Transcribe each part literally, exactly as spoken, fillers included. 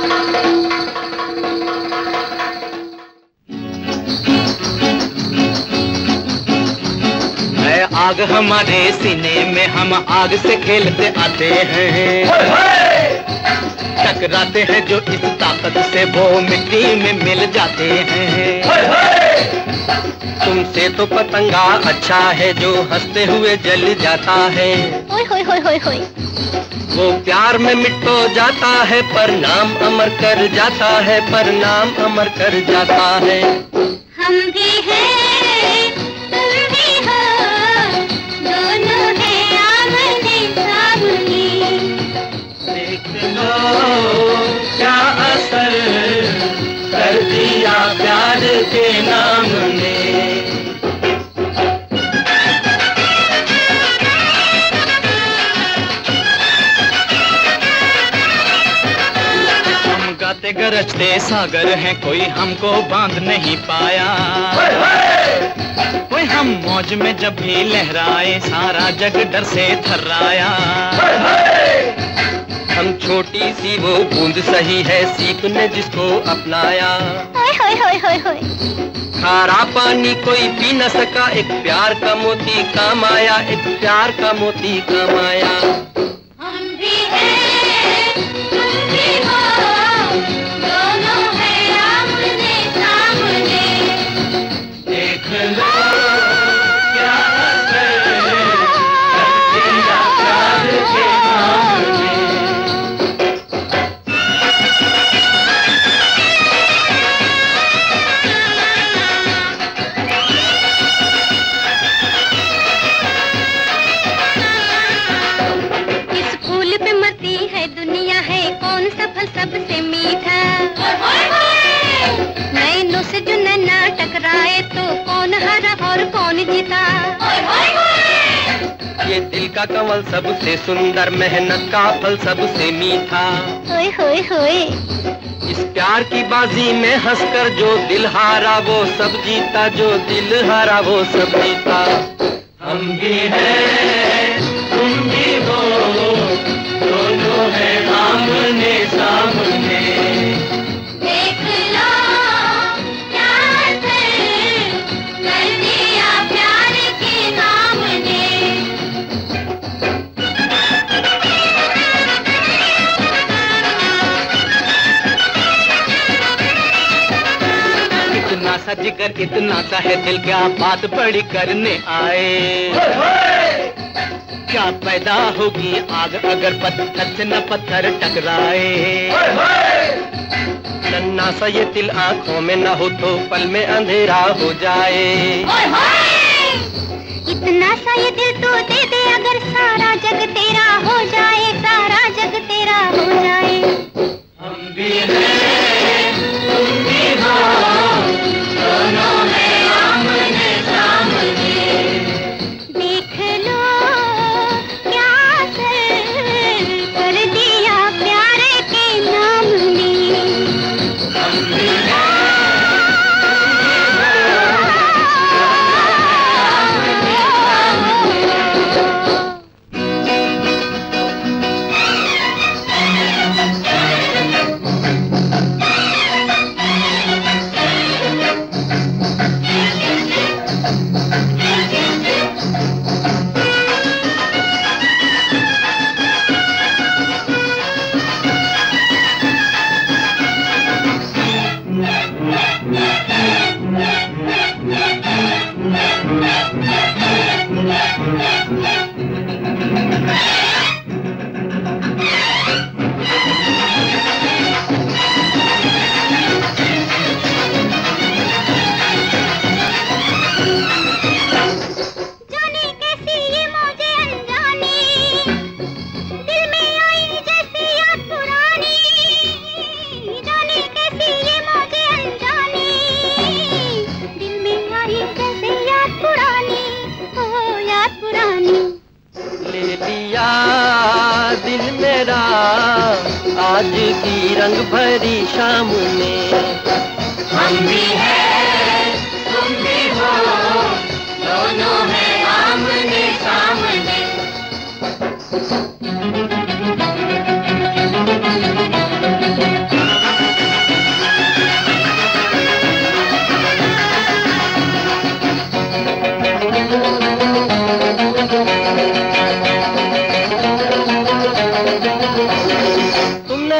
आग हमारे सीने में, हम आग से खेलते आते हैं। टकराते हैं जो इस ताकत से, वो मिट्टी में मिल जाते हैं। तुमसे तो पतंगा अच्छा है, जो हंसते हुए जल जाता है। ओए होए होए होए होए। वो प्यार में मिट तो जाता है, पर नाम अमर कर जाता है, पर नाम अमर कर जाता है। हम भी हैं, तुम भी हो, दोनों हैं आमने सामने। देख लो क्या असर कर दिया प्यार के नाम ने। गाते गरजते सागर हैं, कोई हमको बांध नहीं पाया। कोई हम मौज में जब भी लहराए, सारा जग डर से थर्राया। हम छोटी सी वो बूंद सही है, सीप ने जिसको अपनाया। होए होए होए होए होए। खारा पानी कोई पी न सका, एक प्यार का मोती काम आया, एक प्यार का मोती काम आया। हम भी हैं, तुम भी हो, दोनों हैं आमने सामने। देख लो क्या असर कर दिया प्यार के नाम ने। सबसे मीठा नैनों से जो नैना टकराए, तो कौन हारा और कौन जीता। ये दिल का कमल सबसे सुंदर, मेहनत का फल सबसे मीठा। होए होए होए। इस प्यार की बाजी में हंसकर जो दिल हारा वो सब जीता, जो दिल हारा वो सब जीता। हम भी हैं, तुम भी हो, दोनों हैं आमने सामने। देख लो क्या असर कर दिया प्यार के नाम ने। इतना सा जिगर, इतना सा है दिल, क्या बात बड़ी करने आए। क्या पैदा होगी आग अगर पत्थर से न पत्थर टकराए। नन्ना सा ये दिल आंखों में न हो, तो पल में अंधेरा हो जाए। इतना सा ये दिल तो दे दे, अगर सारा जग तेरा हो जाए, सारा जग तेरा हो जाए। हम भी हैं, तुम भी हो, दोनों हैं आमने सामने। देख लो क्या असर कर दिया प्यार के नाम ने। हम भी हैं, आज की रंग भरी शाम में। हम भी हैं, तुम भी हो, दोनों हैं आमने सामने।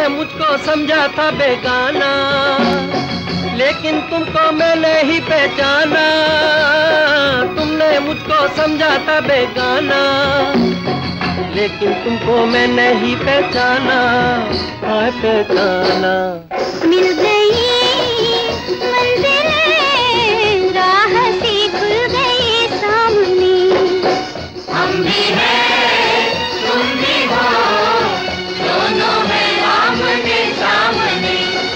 मुझको समझा था बेगाना, लेकिन तुमको मैंने ही पहचाना। तुमने मुझको समझा था बेगाना, लेकिन तुमको मैंने ही पहचाना, हाँ पहचाना। मिल गई मंजिलें, राह सी खुल गई सामने। हम भी हैं, तुम भी हो, दोनों हैं आमने सामने।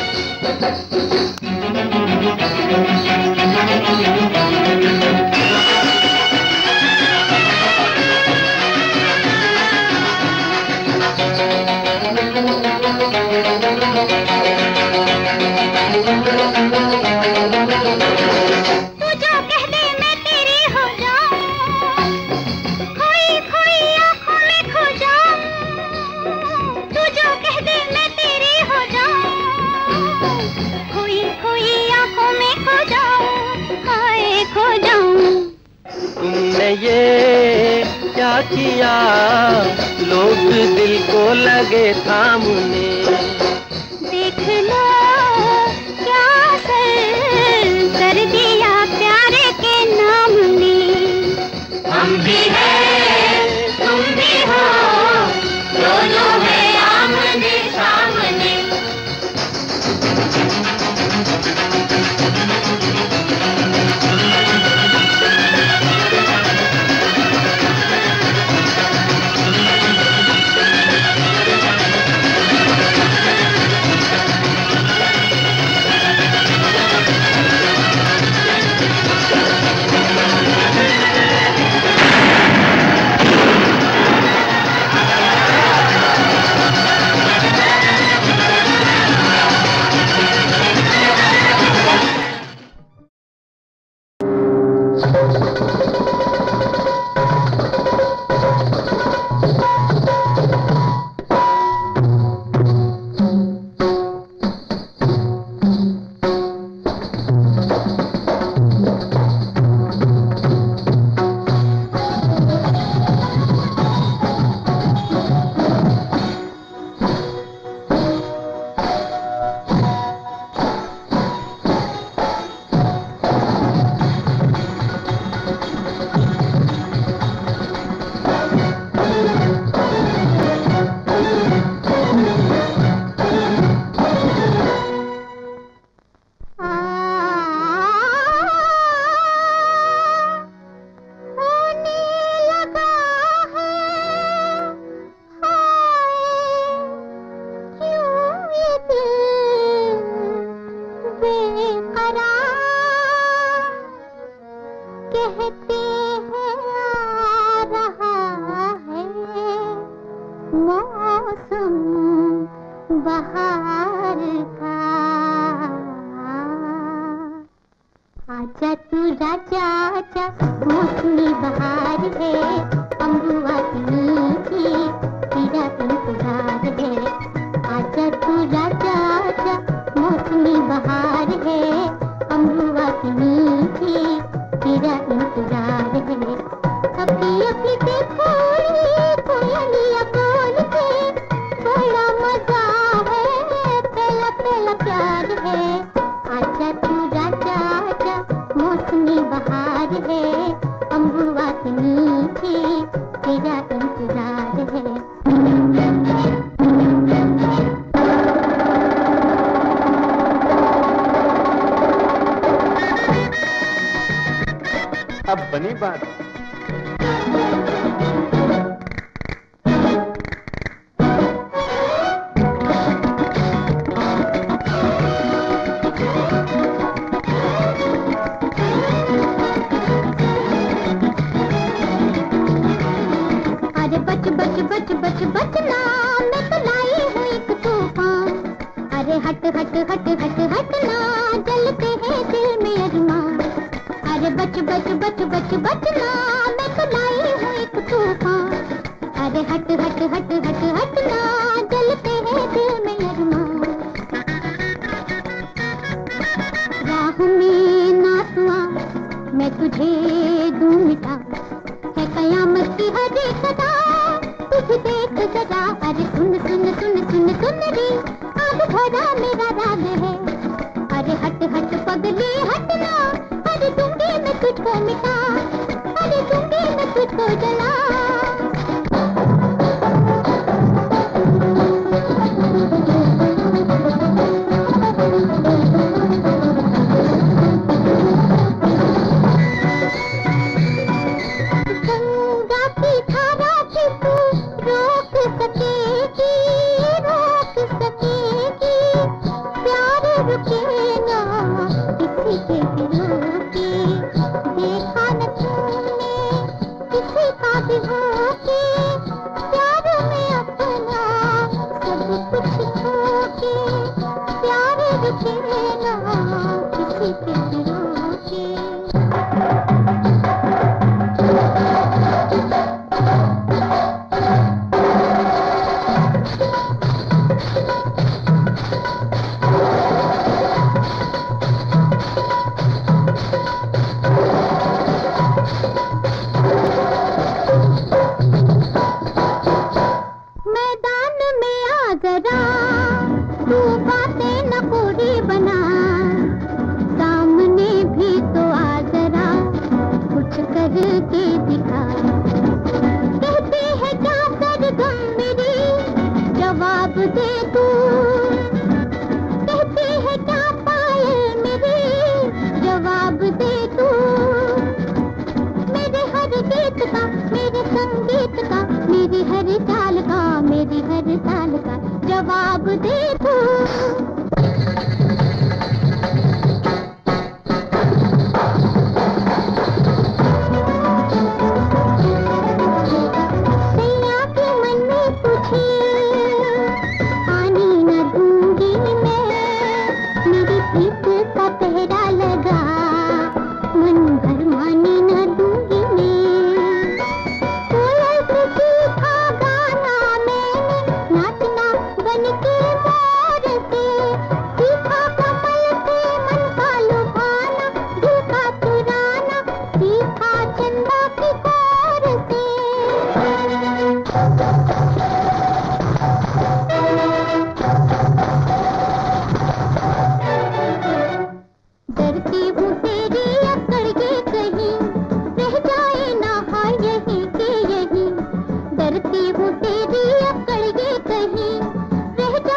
ये क्या किया, लोग दिल को लगे थामने। देख लो क्या असर कर दिया प्यारे के नाम ने। हम भी हैं, तुम भी हो, दोनों हैं आमने सामने। कहते हैं आ रहा है मौसम बहार का। आजा तू राजा आजा, मौसमी बहार है, अम्बुआ की मीठी तेरा इंतजार है। आजा तू राजा आजा, मौसमी बहार है, अम्बुआ की मीठी तेरा इंतजार है। अपनी अपनी देखो कोयलिया बोल के, बड़ा मजा है, पहला पहला प्यार है। आजा तू राजा आजा, मौसमी बहार है, अम्बुआ की मीठी तेरा इंतजार है। अब बनी बात। अरे बच बच बच बच बचना, मैं तो लाई हूँ एक तूफान। अरे हट हट हट हट हटना, जलते हैं दिल में अरमान। अरे बच बच बच बच बचना, मैं तो लाई हूँ एक तूफान। अरे हट हट हट हट हटना, जलते हैं दिल में अरमान। राह में ना तू आ, मैं तुझे दूं मिटा, है कयामत की हर एक अदा तुझे देख जरा। अरे सुन सुन सुन सुन सुन सुन रे आग भरा मेरा राग है। अरे हट हट पगली हटना, अरे दूंगी मैं तुझको मिटा, अरे दूंगी मैं तुझको जला। गंगा की धारा भी तू रोक सकेगी, रोक सकेगी, प्यार रुकेगा किसी के दिलों के। देखा न तूने किसी का भी होके, प्यार में अपना सब कुछ खो के। प्यार रुकेगा किसी के दिलों के। मैदान में आ जरा, तू बातें न पूरी बना, सामने भी तो आ जरा, कुछ करके दिखा। कहती है क्या सरगम मेरी, जवाब दे तू। कहती है क्या पायल मेरी, जवाब दे तू। मेरे हर गीत का, मेरे संगीत का, मेरी हर चाल का, मेरी हर चाल का जवाब दे तू। सैया के मन में तुझे आने न दूंगी मैं, मेरी प्रीत का पहरा लगा, मन भर माने न दूंगी मैं। कोयल से सीखा गाना मैंने, नाचना बन के मोर से, सीखा कमल से मन का लुभाना, दिल का चुराना, सीखा चंदा की कोर से। डरती हूँ तेरी अकड़ के कहीं रह जाए ना हाय यहीं के यहीं। डरती हूँ तेरी अकड़ के कहीं रह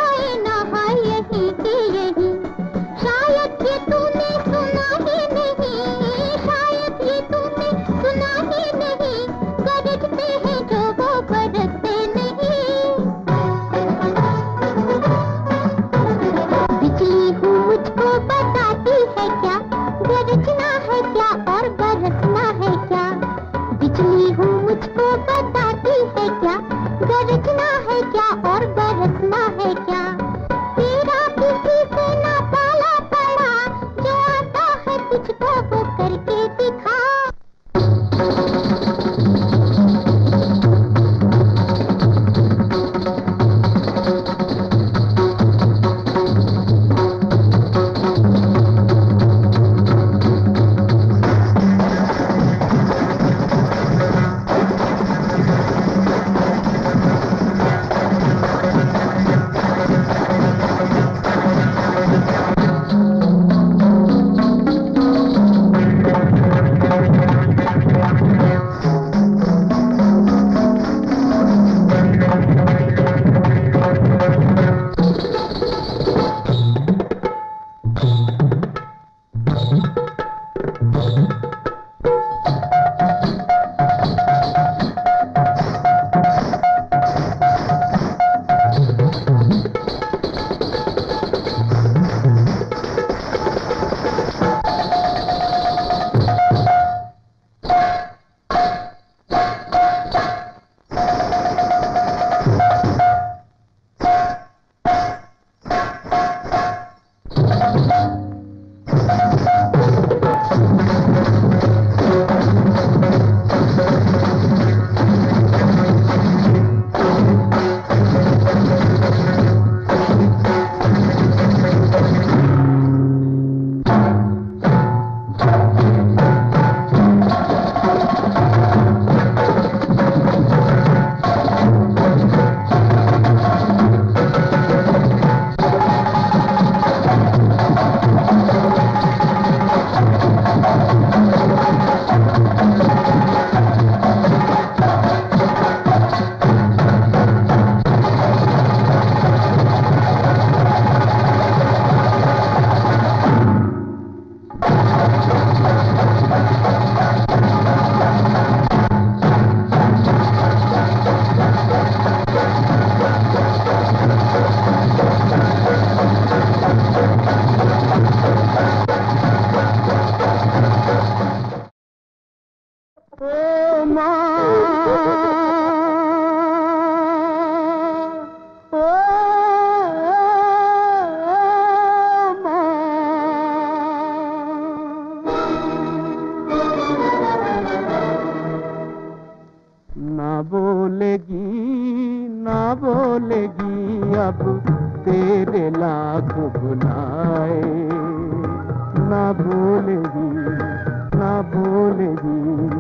अब तेरे लाख बुलाए, ना भूलेगी ना भूलेगी।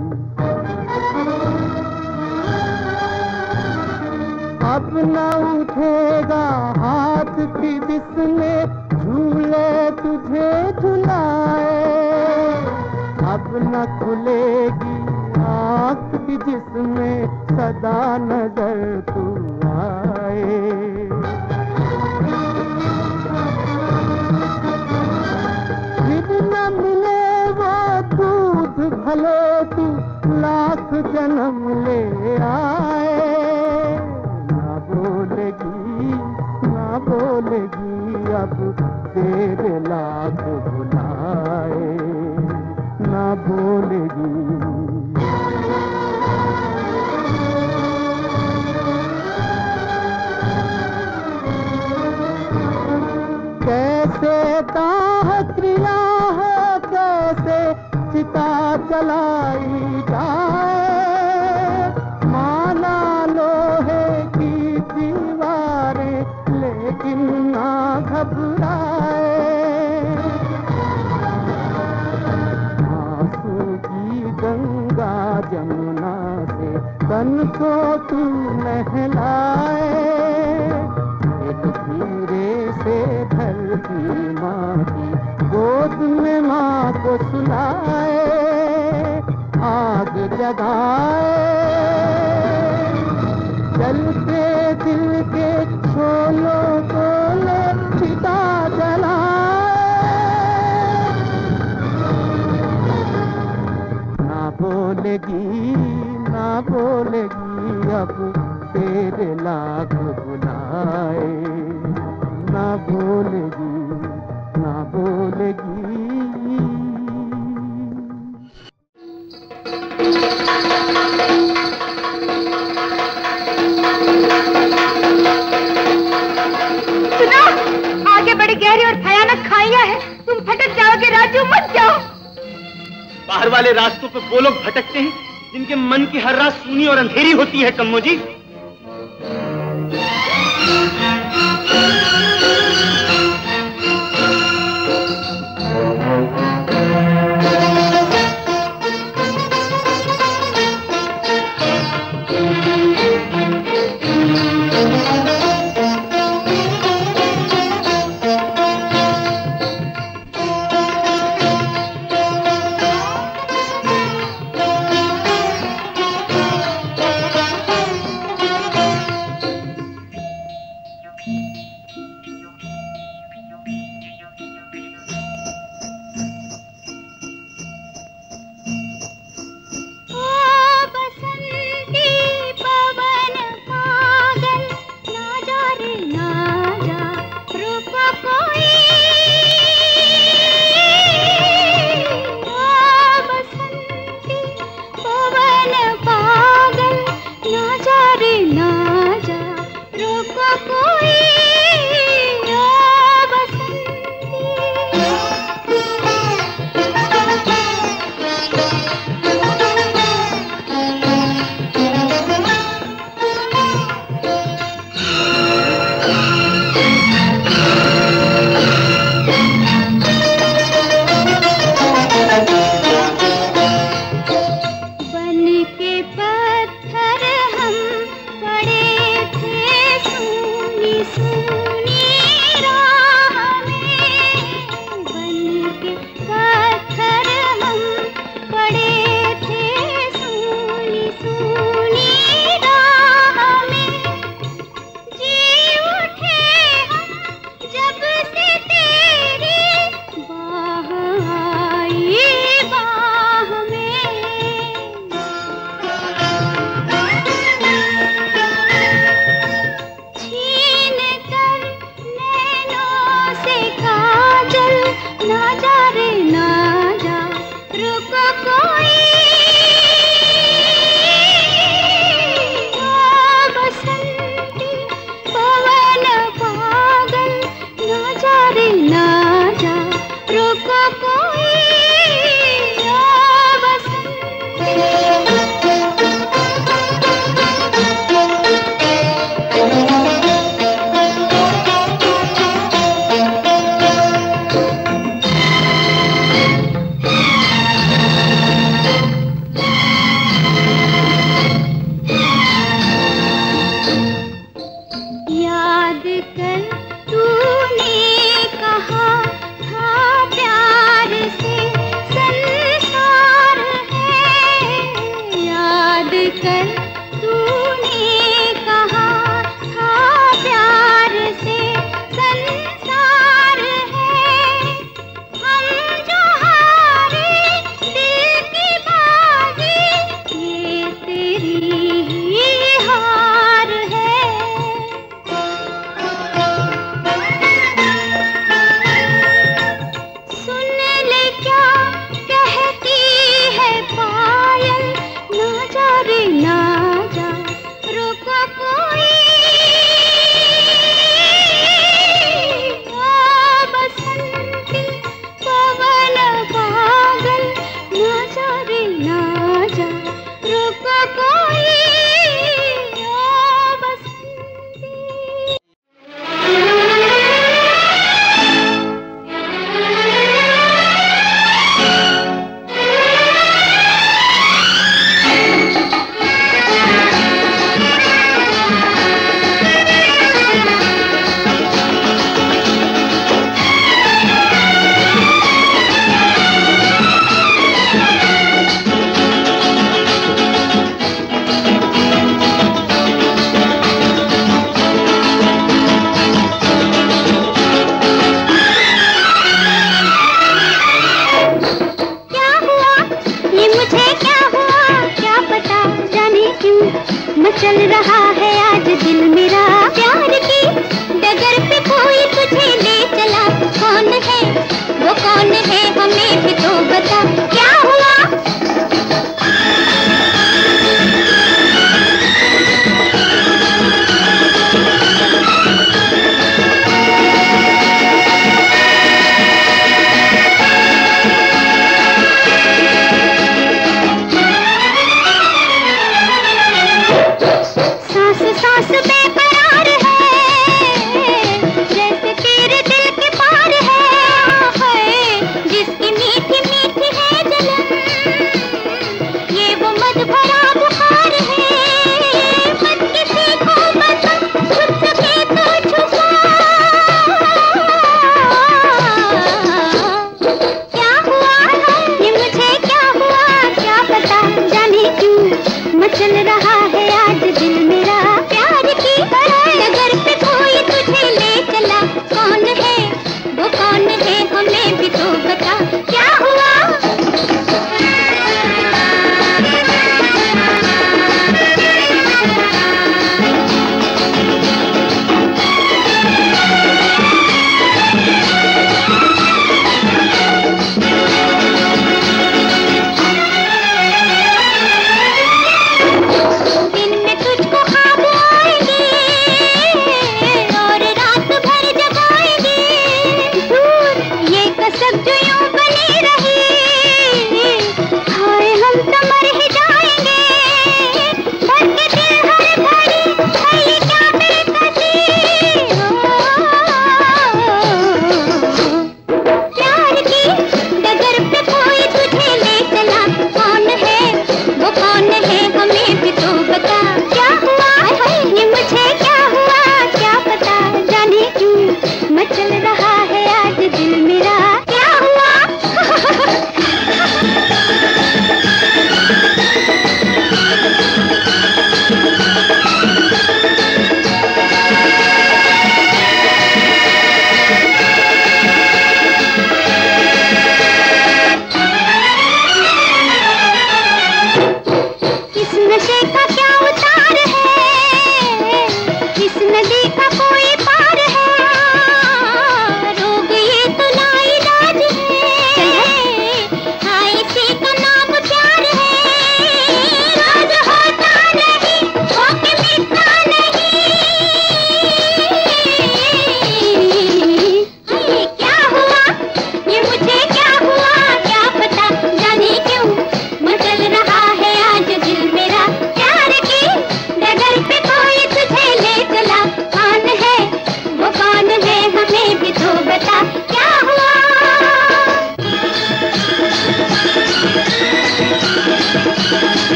अब न उठेगा हाथ की जिसने झूले तुझे झुलाए, अब न खुलेगी आँख की जिसमें सदा नजर तू आए। फिर न मिले वो दूध भले तू लाख जन्म ले आए, ना बोलेगी ना बोलेगी अब तेरे लाख बुलाए, ना बोलेगी। कैसे दाह क्रिया है कैसे चिता जलाई जाए, माना लोहे की दीवारें लेकिन ना घबराए। आंसू की गंगा जमुना से तन को तू नहलाए, एक धीरे से धरती माँ की गोद में माँ को सुलाए, आग जगाए जलते दिल के शोलों को ले चिता जलाए, ना बोलेगी ना बोलेगी अब तेरे लाख बुलाए, ना बोलेगी ना बोलेगी। सुनो, आगे बड़ी गहरी और भयानक खाइयां है, तुम भटक जाओगे राजू, मत जाओ। बाहर वाले रास्तों पे वो लोग भटकते हैं जिनके मन की हर रात सूनी और अंधेरी होती है कम्मो जी।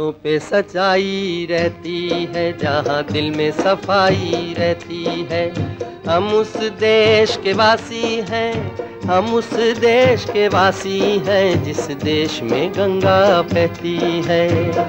होठों पे सच्चाई रहती है, जहाँ दिल में सफाई रहती है। हम उस देश के वासी हैं, हम उस देश के वासी हैं, जिस देश में गंगा बहती है।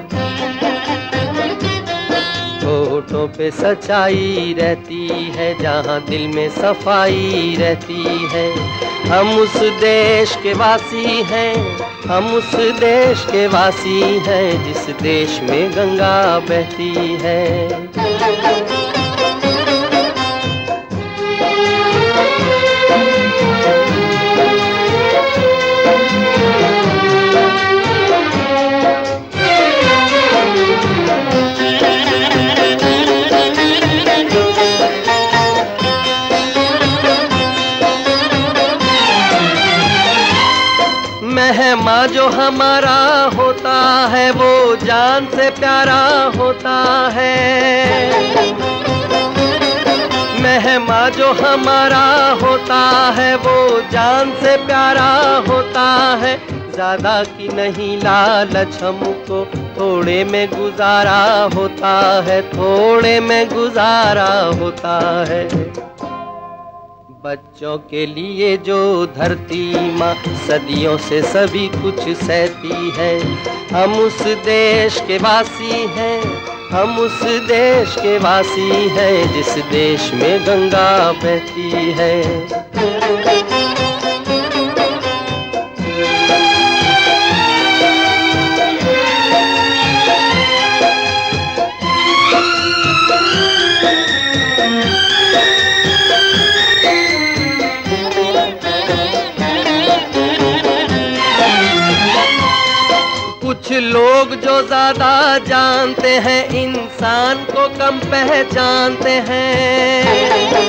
होठों पे सच्चाई रहती है, जहाँ दिल में सफाई रहती है। हम उस देश के वासी हैं, हम उस देश के वासी हैं, जिस देश में गंगा बहती है। मेहमा जो हमारा होता है, वो जान से प्यारा होता है। मेहमा जो हमारा होता है, वो जान से प्यारा होता है। ज्यादा की नहीं लालच हमको, थोड़े में गुजारा होता है, थोड़े में गुजारा होता है। बच्चों के लिए जो धरती माँ सदियों से सभी कुछ सहती है। हम उस देश के वासी हैं, हम उस देश के वासी हैं, जिस देश में गंगा बहती है। कुछ लोग जो ज्यादा जानते हैं, इंसान को कम पहचानते हैं।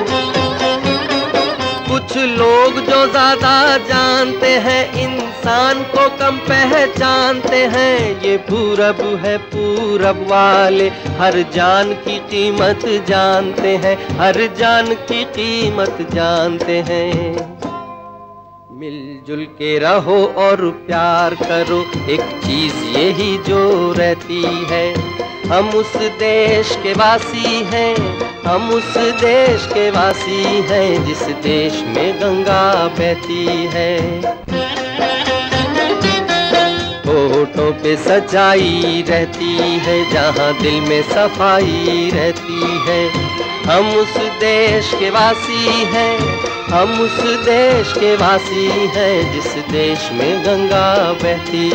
कुछ लोग जो ज्यादा जानते हैं, इंसान को कम पहचानते हैं। ये पूरब है, पूरब वाले हर जान की कीमत जानते हैं, हर जान की कीमत जानते हैं। मिलजुल के रहो और प्यार करो, एक चीज यही जो रहती है। हम उस देश के वासी हैं, हम उस देश के वासी हैं, जिस देश में गंगा बहती है। होठों पे सच्चाई रहती है, जहाँ दिल में सफाई रहती है। हम उस देश के वासी हैं, हम उस देश के वासी हैं, जिस देश में गंगा बहती।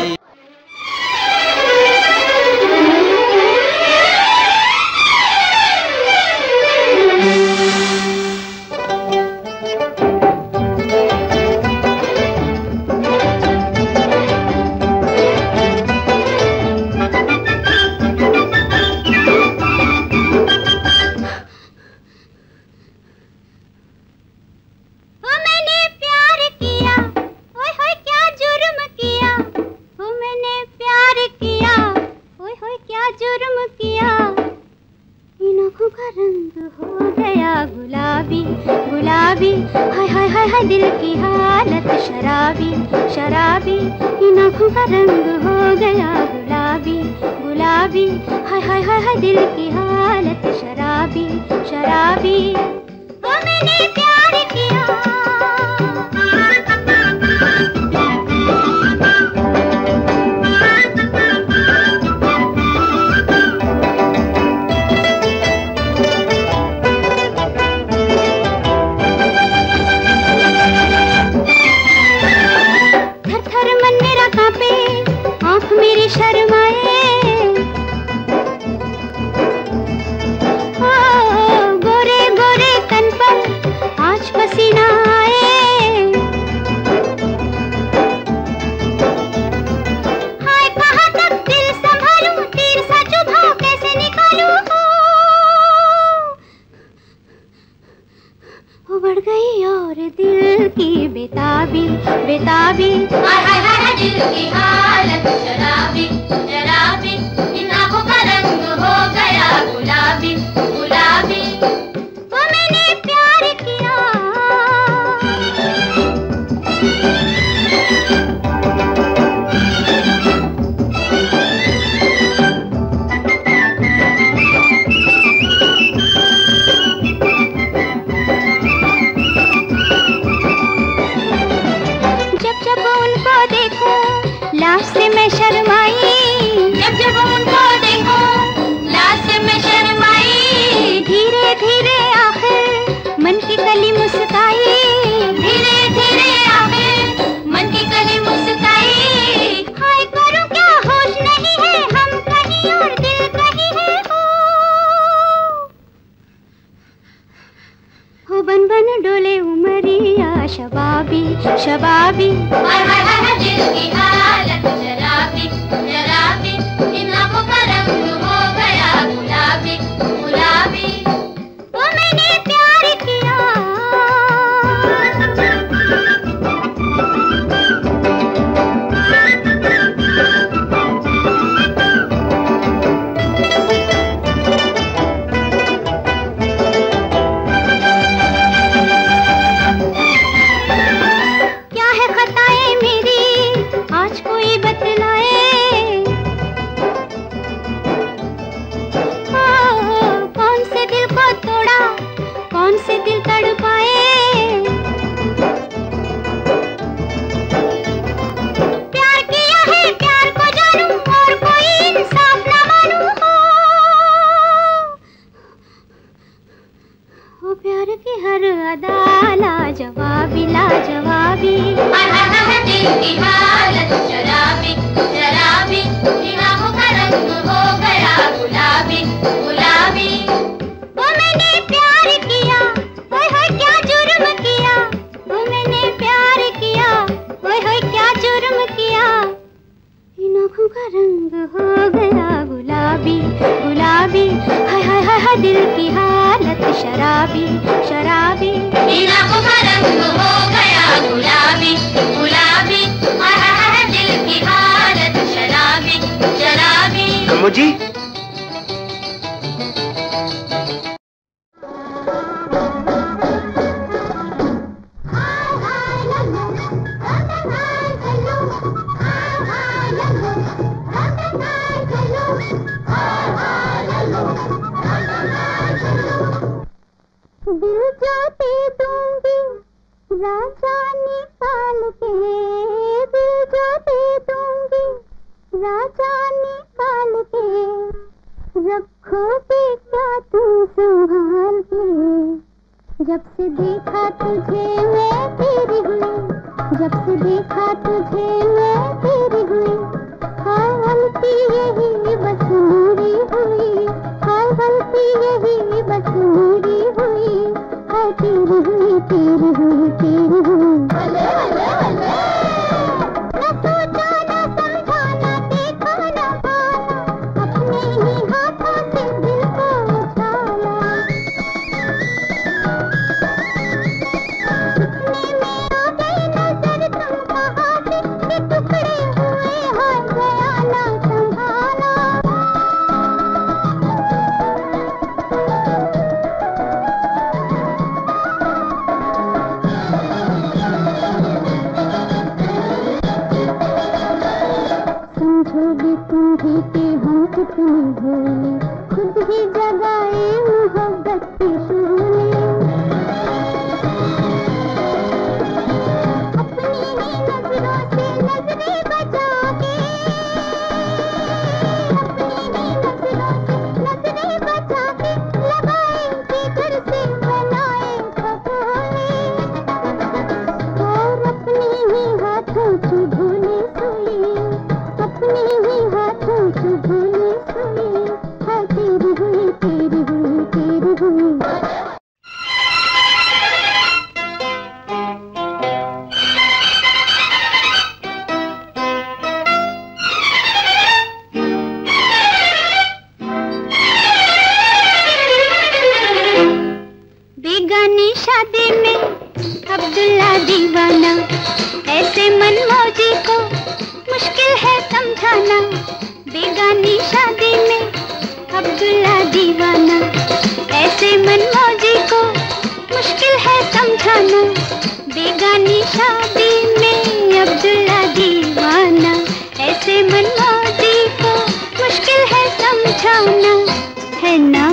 गुलाबी, हाय हाय हाय हाय दिल की हालत शराबी शराबी, इन आँखों का रंग हो गया गुलाबी गुलाबी, हाय हाय हाय हाय दिल की हालत शराबी शराबी। ओ मैंने प्यार किया, मेरी शर्माए, ओ गोरे गोरे तन पर आज पसीना आए। हाय कहाँ तक दिल संभालूं, तीर सा चुभा कैसे निकालूं। वो बढ़ गई और दिल की बेताबी बेताबी, हाय हाय हाय दिल की हालत शराबी शराबी। लाज से मैं शर्माई, जब जब उनको देखो लाज से मैं शर्माई। धीरे धीरे आखिर मन की कली मुस्काई, धीरे धीरे आखिर मन की कली मुस्काई। हाय करूं क्या होश नहीं है, हम कहीं और दिल कहीं है। हो बन बन डोले उमरिया शबाबी शबाबी, हाय हाय हाय दिल की हालत शराबी शराबी। इन आँखों का रंग हो गया गुलाबी गुलाबी। वो मैंने प्यार किया, क्या है खताएं मेरी आज कोई बतलाए। ओ, कौन से दिल को तोड़ा, कौन से दिल तड़पाए। प्यार किया है प्यार को जानूं और कोई इंसाफ न मानूं। ओ प्यार की हर अदा लाजवाबी लाजवाबी, हाय हाय हाय दिल की हालत शराबी शराबी। इन आँखों का रंग हो गया गुलाबी गुलाबी। वो मैंने प्यार किया, ओए होए क्या जुर्म किया। वो मैंने प्यार किया, ओए होए क्या जुर्म किया। इन आँखों का रंग हो गया गुलाबी गुलाबी, हाय हाय हाय हाय दिल की हालत शराबी शराबी। इन आँखों का रंग हो गया गुलाबी गुलाबी, हाय हाय हाय दिल की हालत शराबी शराबी। अम्मू जी, दिल जो दे दूंगी राजा निकाल के, दिल जो दे दूंगी राजा निकाल के। रखोगे क्या तू संभाल के। जब से देखा तुझे मैं तेरी हुई, जब से देखा तुझे मैं तेरी हुई। हाय गलती यही बस मेरी हुई, हाय गलती यही बस मेरी हुई। हाय तेरी हुई तेरी हुई तेरी हुई। भले भले भले। न सोचा न समझा न देखा न पाना, अपने ही हाथों से दिल को उछाला। सपने में आ गई नजर तुम कहाँ से, कि टुकड़े हुए हाय गया ना संभाला। समझोगे तुम भी कि हम कितने भोले, खुद ही जगाए मोहब्बत के शोले। अपनी ही नजरों से नजरें बचा के, अपनी ही नजरों से नजरें बचा के। लगाए जिगर से बनाए खगोले, और अपने ही हाथों से भूले सोए, अपने ही हाथों से भूले सोए। हाय तेरी हुई तेरी हुई तेरी हुई। बेगानी शादी में अब्दुल्ला दीवाना, ऐसे मनमौजी को मुश्किल है समझाना। बेगानी शादी में अब्दुल्ला दीवाना, ऐसे मनमौजी को मुश्किल है समझाना। बेगानी शादी में अब्दुल्ला दीवाना, ऐसे मनमौजी को मुश्किल है समझाना। है ना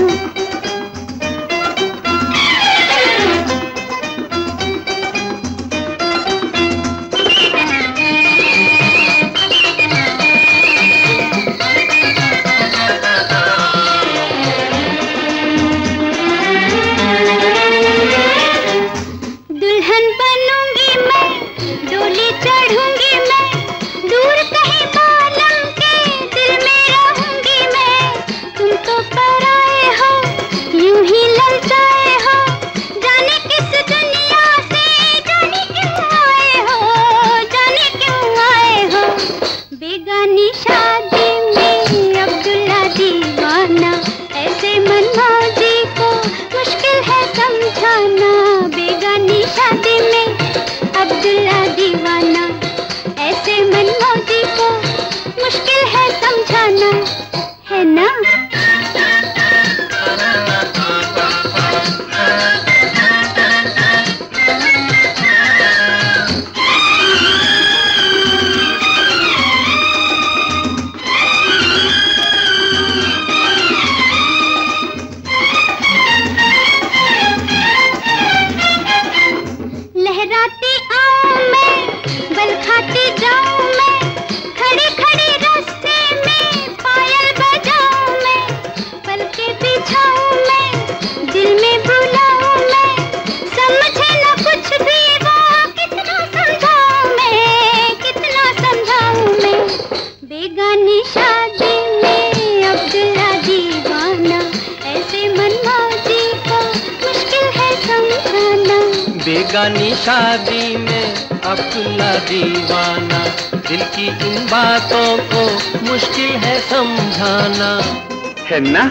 बेगानी शादी में अब्दुल्ला दीवाना, ऐसे मनमौजी को मुश्किल है समझाना। बेगानी शादी में अब्दुल्ला दीवाना, दिल की इन बातों को मुश्किल है समझाना। है ना?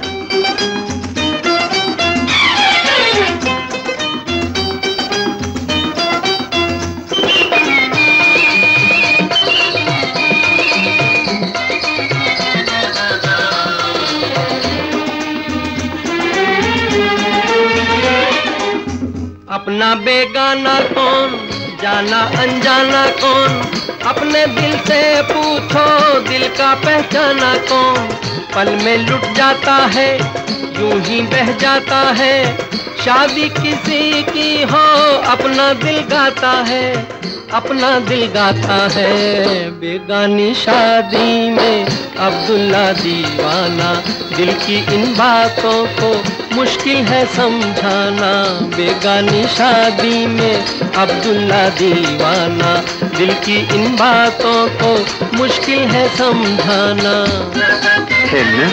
अपना बेगाना कौन, जाना अनजाना कौन, अपने दिल से पूछो दिल का पहचाना कौन। पल में लुट जाता है, यूं ही बह जाता है, शादी किसी की हो अपना दिल गाता है, अपना दिल गाता है। बेगानी शादी में अब्दुल्ला दीवाना, दिल की इन बातों को मुश्किल है समझाना। बेगानी शादी में अब्दुल्ला दीवाना, दिल की इन बातों को मुश्किल है समझाना। है ना?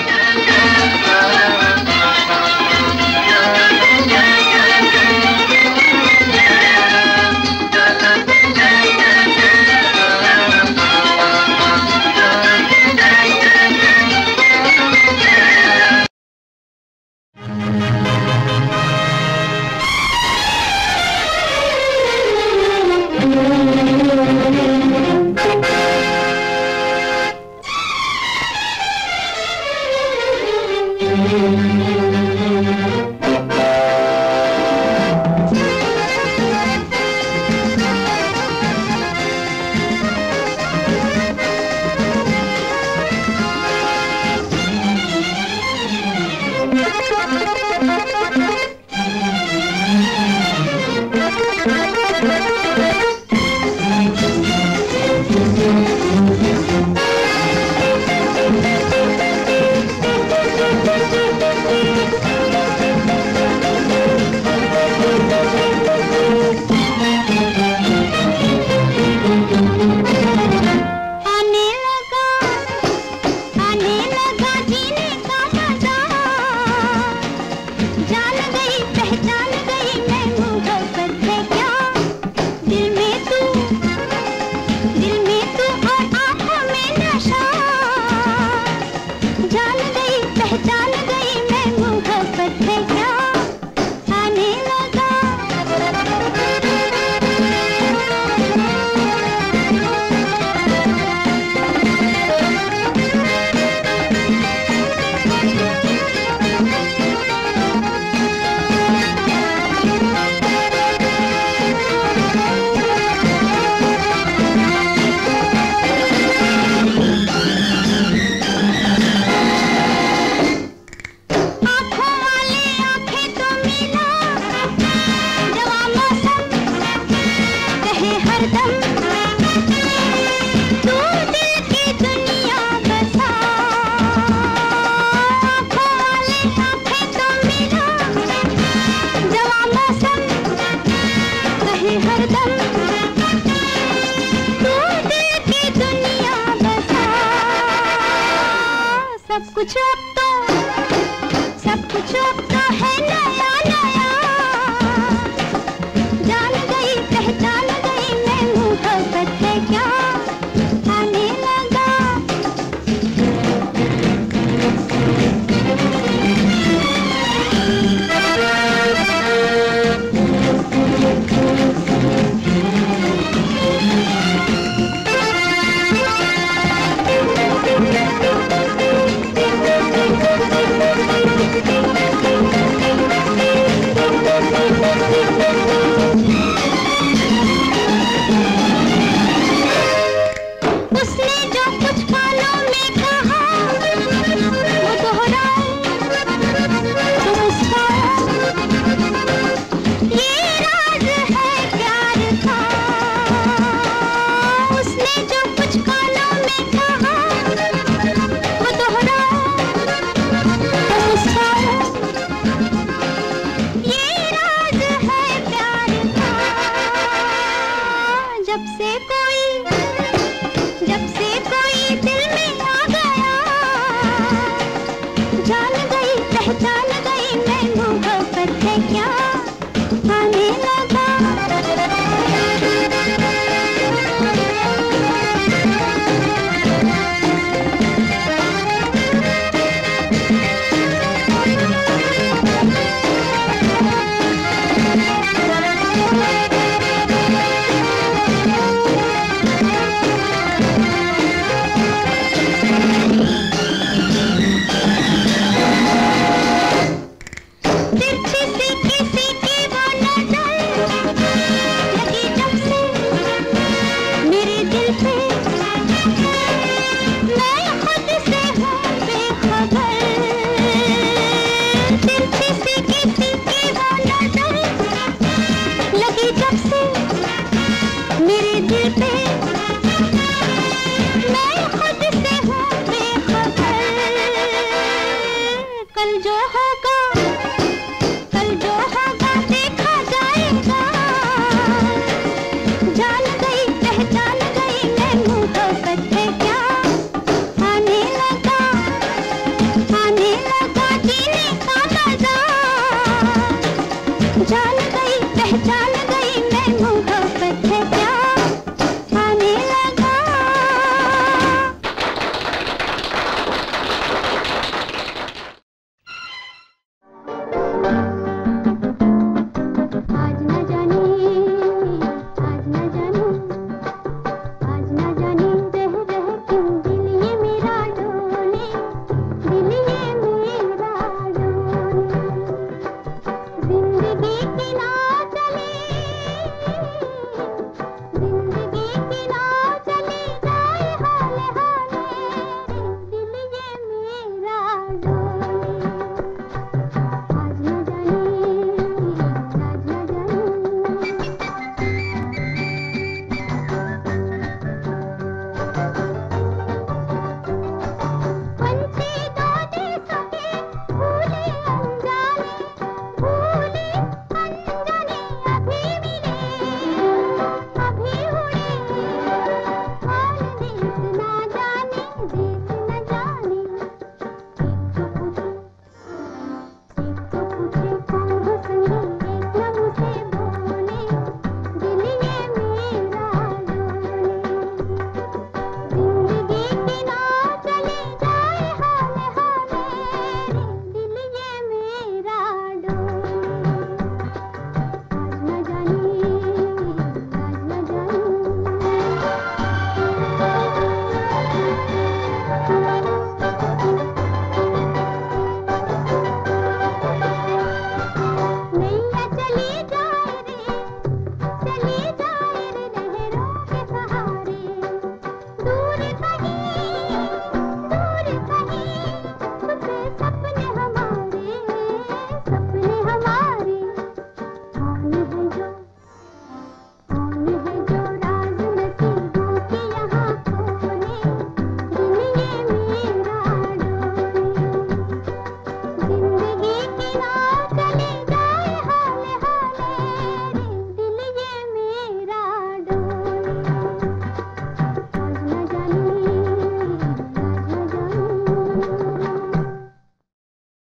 सब कुछ अब तो, सब कुछ अब तो है ना।